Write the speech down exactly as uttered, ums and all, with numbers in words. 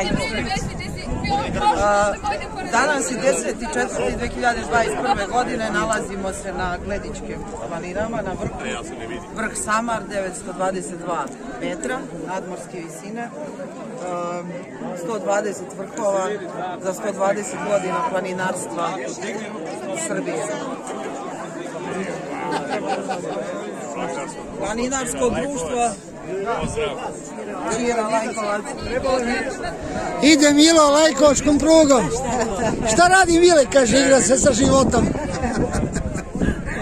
Lajkov. Danas je deseti četvrti dve hiljade dvadeset prve. godine, nalazimo se na Gledičkim planinama, na vrhu, vrh Samar, devetsto dvadeset dva metra nadmorske visine, sto dvadeset vrhova za sto dvadeset godina planinarstva Srbije. Planinarsko društvo Čira Lajkovac. Ide Milo Lajkovačkom prugom. Šta radi Mile, kaže, igra se sa životom.